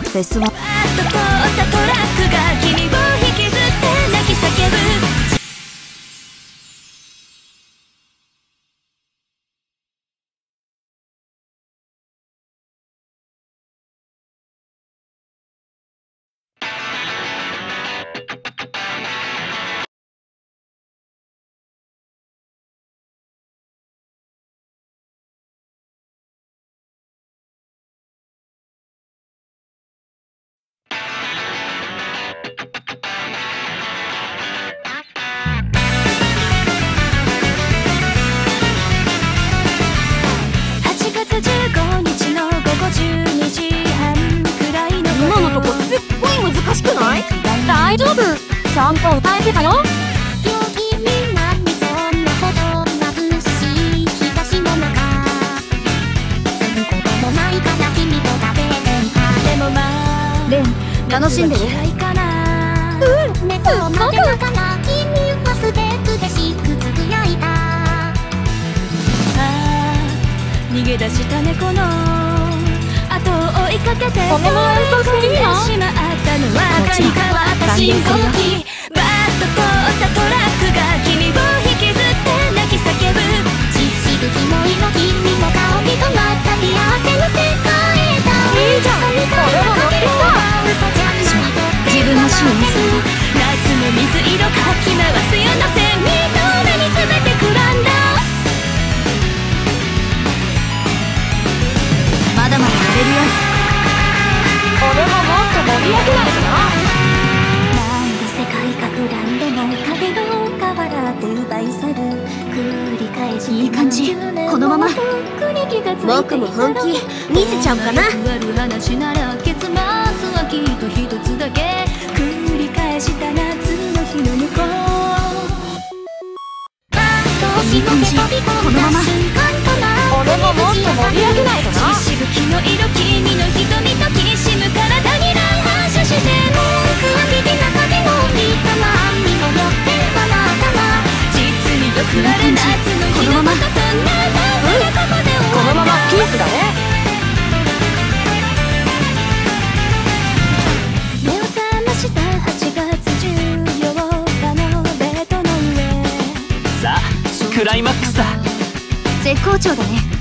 フェスはバッと通ったトラックが君を引きずって泣き叫ぶ。 難しくない？大丈夫、ちゃんと歌えてたよ。レン、楽しんでる？うん、すっごく。 逃げ出した猫の後を追いかけてこのまま演奏していいの？ しまったのは赤に変わった信号機。バッと通ったトラックが君を引きずって泣き叫ぶ。血しぶきも色君の香りと混ざり合っての世界だ。 いいじゃん、俺も乗ってきた。 自分の死を見せる夏の水色かき回すような線に透明に全てくらんだ。 まだまだやれるよ。俺ももっと盛り上げないとな。 なんで世界かくらんでも影の河原で奪い去る繰り返し。 いい感じ、このまま僕も本気見せちゃおうかな。 話なら結末はきっと一つだけ。繰り返した夏の日の向こう。 いい感じ、このまま俺ももっと盛り上げないとな。 血しぶきの色君の瞳ときしむ体に乱反射して文句浴びて中でもいつも網のよってあなたは実によくある夏の日のこと。そんな流れここで終わりだ。 このままキープだね。 目を覚ました8月14日のベッドの上。 さあクライマックスだ。 絶好調だね。